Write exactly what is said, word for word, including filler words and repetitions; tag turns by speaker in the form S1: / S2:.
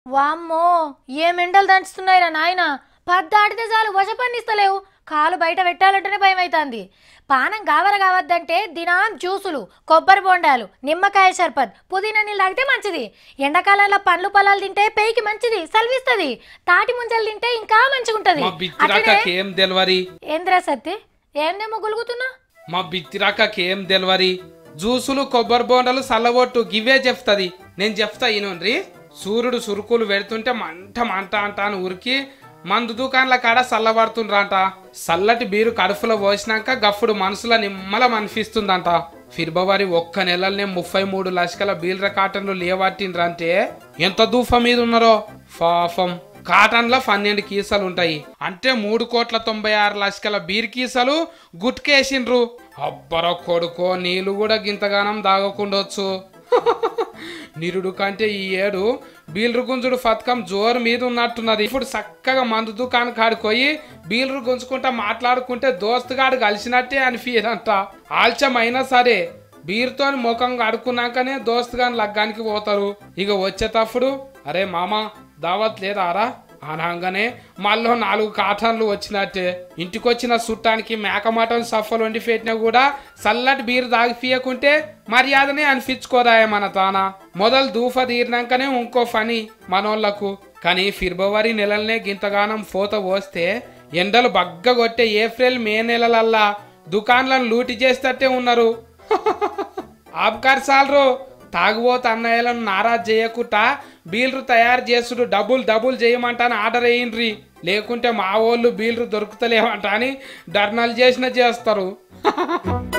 S1: వామ్మో ఏం ఎండలు దంచుతున్నాయిరా నాయన పద్దాటితే చాలు వశపన్నిస్తలేవు కాలు బయట పెట్టాలంటేనే భయం అవుతుంది పానం గావర కావద్దంటే దినాం జ్యూసులు కొబ్బరి బొండాలు నిమ్మకాయ షర్బత్ పుదీనా నీళ్ళు తాగితే మంచిది ఎండాకాలంలో పండ్లు పొలాలు తింటే పేయికి మంచిది సల్విస్తుంది తాటి ముంజలు తింటే ఇంకా మంచిగా ఉంటది
S2: ఏం డెలివరీ
S1: ఏంద్రా సత్తి ఏందేమో గులుగుతున్నా
S2: మా బిత్తిరాకేం డెలివరీ జ్యూసులు కొబ్బరి బొండాలు సల్లబొట్టు గివే చెప్తుంది నేను చెప్తా ఈనోన్రి సూర్యుడు సురుకులు పెడుతుంటే మంట మంట అంట అని ఉరికి మందు దుకాణాల కాడ సల్లబడుతుండ్రంట సల్లటి బీరు కడుపులో పోసినాక గఫుడు మనసుల నిమ్మలం అనిపిస్తుందంట ఫిబ్రవరి ఒక్క నెలలనే ముప్పై మూడు లక్షల బీల్ర కాటన్లు లేవట్టిండ్రంటే ఎంత దూఫా మీద ఉన్నారో పాపం కాటన్లో పన్నెండు కీసలు ఉంటాయి అంటే మూడు కోట్ల తొంభై ఆరు లక్షల బీర్ కీసలు గుట్కేసిండ్రు అబ్బరో కొడుకో నీళ్ళు కూడా గింతగానం దాగకుండొచ్చు నిరుడు కంటే ఈ ఏడు బీలరు గుంజుడు పథకం జోరు మీద ఉన్నట్టున్నది ఇప్పుడు చక్కగా మందు దుకాణం కాడిపోయి బీలరు గుంజుకుంటా మాట్లాడుకుంటే దోస్తుగాడు కలిసినట్టే అనిపించదంట ఆల్చమైనా సరే బీరుతోని ముఖం కడుక్కున్నాకనే దోస్తుగాని లగ్గానికి పోతారు ఇక వచ్చేటప్పుడు అరే మామ దావత్ లేదారా అనగానే మళ్ళీ నాలుగు కాటన్లు వచ్చినట్టే ఇంటికొచ్చిన చుట్టానికి మేకమటన్ సఫలు వండి పెట్టినా కూడా చల్లటి బీరు తాగిపియకుంటే మర్యాదనే అనిపించుకోదా మన తానా మొదలు దూఫ తీరినాకనే ఇంకో పని మనోళ్లకు కానీ ఫిబ్రవరి నెలలనే గింతగానం పోత పోస్తే ఎండలు బగ్గ కొట్టే ఏప్రిల్ మే నెలలల్లా దుకాన్లను లూటి చేస్తట్టే ఉన్నారు ఆబ్కార్ సాలరు తాగుబోతు అన్నయ్యలను నారాజ్ చేయకుండా బీల్రు తయారు చేసుడు డబుల్ డబుల్ చేయమంటాను ఆర్డర్ వేయండ్రి లేకుంటే మా వాళ్ళు బీల్రు దొరుకుతలేమంట అని ధర్నాలు చేసిన చేస్తారు